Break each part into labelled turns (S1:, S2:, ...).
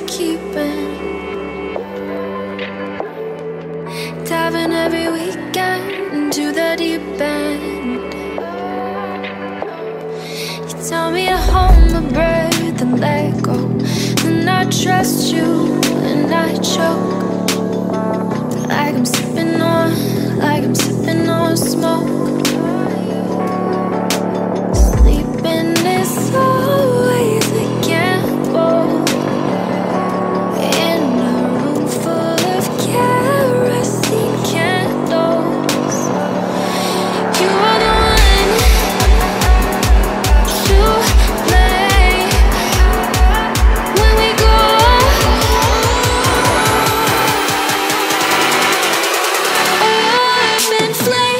S1: keeping. Diving every weekend into the deep end. You tell me to hold my breath and let go, then I trust you and I choke. Like I'm sipping on smoke. Sleeping is always a gamble in a room full of kerosene candles. You are the one to blame when we go. Up in flames.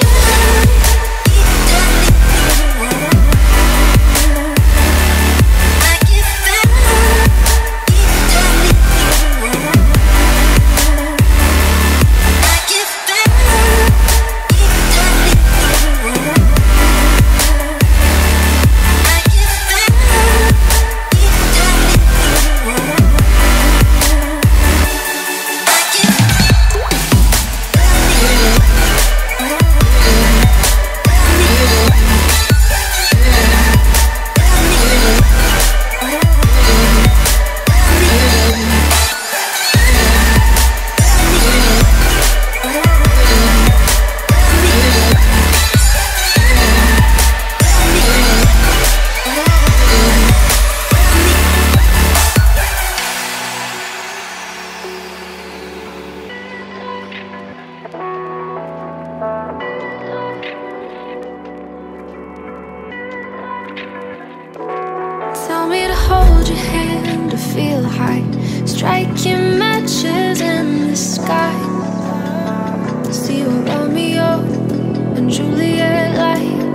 S1: Tell me to hold your hand, to feel high, striking matches in the sky. See what Romeo and Juliet like.